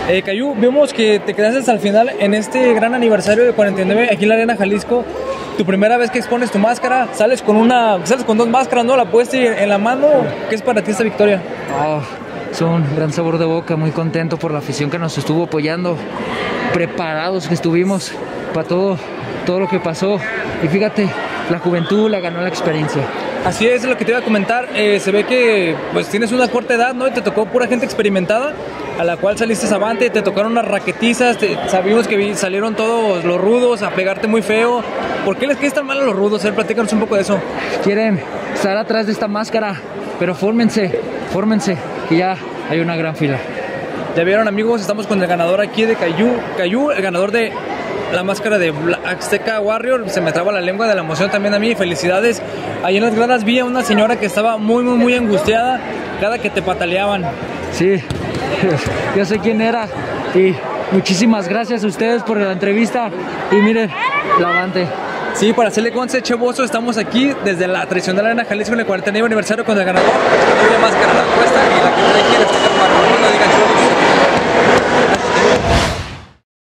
Cayu, vemos que te quedaste hasta el final en este gran aniversario de 49 aquí en la Arena Jalisco. Tu primera vez que expones tu máscara, sales con dos máscaras, ¿no? La puesta en la mano. ¿Qué es para ti esta victoria? Oh, es un gran sabor de boca, muy contento por la afición que nos estuvo apoyando, preparados que estuvimos para todo lo que pasó. Y fíjate, la juventud la ganó la experiencia. Así es lo que te iba a comentar. Se ve que pues tienes una corta edad, ¿no? Y te tocó pura gente experimentada, a la cual saliste avante, te tocaron unas raquetizas, sabimos que salieron todos los rudos a pegarte muy feo. ¿Por qué les quedas tan mal a los rudos? Platícanos un poco de eso. Quieren estar atrás de esta máscara, pero fórmense, que ya hay una gran fila. Ya vieron, amigos, estamos con el ganador aquí de Cayu, el ganador de la máscara de Azteca Warrior. Se me traba la lengua de la emoción también a mí. Felicidades. Ahí en las gradas vi a una señora que estaba muy angustiada cada que te pataleaban. Sí, yo sé quién era. Y muchísimas gracias a ustedes por la entrevista. Y miren, la avante. Sí, para hacerle conce, Cheboso, estamos aquí desde la tradicional Arena Jalisco en el 49 aniversario con el ganador. La máscara, la puesta y la